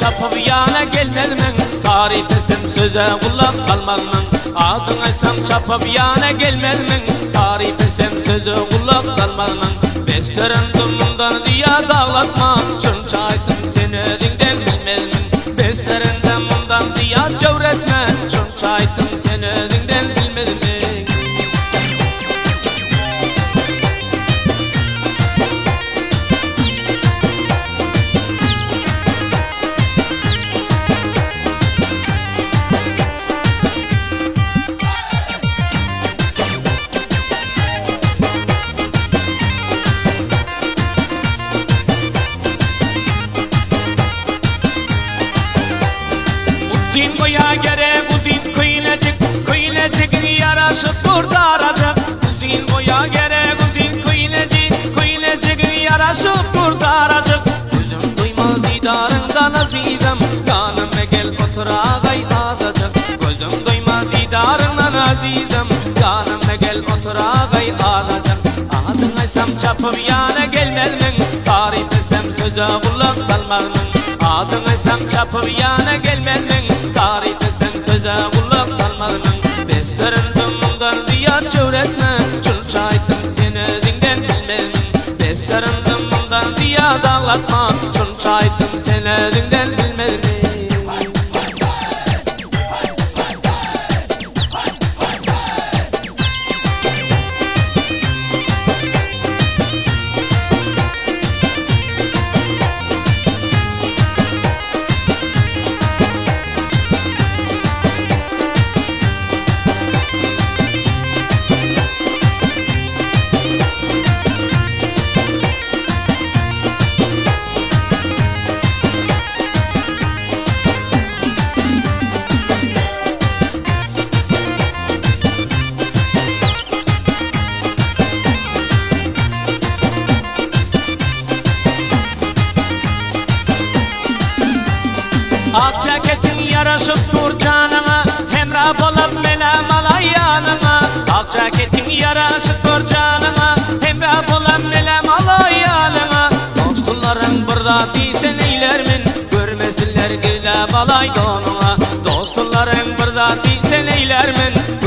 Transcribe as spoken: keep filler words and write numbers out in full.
çapıp yana gelmezmen. Tarih desem söze kulak salmazman. Adın aysam çapıp yana gelmezmen. Tarih desem söze kulak salmazman. Besterendim bundan diye dağlatma. Şunca aytım seni dinden bilmezmen. Besterendim bundan diye cevretme. Şunca aytım seni dinden bilmezmen. Din koya gerek uzin kıynacık, kıynacık yaraşıp kurtaracak. Din koya gerek uzin kıynacık, kıynacık yaraşıp kurtaracak. Gözüm duymaz didarından azizem, yanıma gel otur ağay ağlayacak. Gözüm duymaz didarından azizem, yanıma gel otur ağay ağlayacak. Adın aysam çapıp yana gelmezmen, tarih desem söze kulak salmazman. Adın aysam çapıp yana gelmezmen. Tarih desem söze kulak salmazman. Besterendim bundan diye cevretme. Çulça aytım seni dinden bilmezmen. Besterendim bundan diye dağlatma. Çulça aytım seni dinden bilmezmen. Ak ceketin yaraşıp dur canına, hemrah olup melem alay yanına. Ak ceketin yaraşıp dur canına, hemrah olup melem alay yanına. Dostlarım burada değilsen eylermin, görmesinler gülüp alay donuna. Dostlarım burada değilsen eylermin,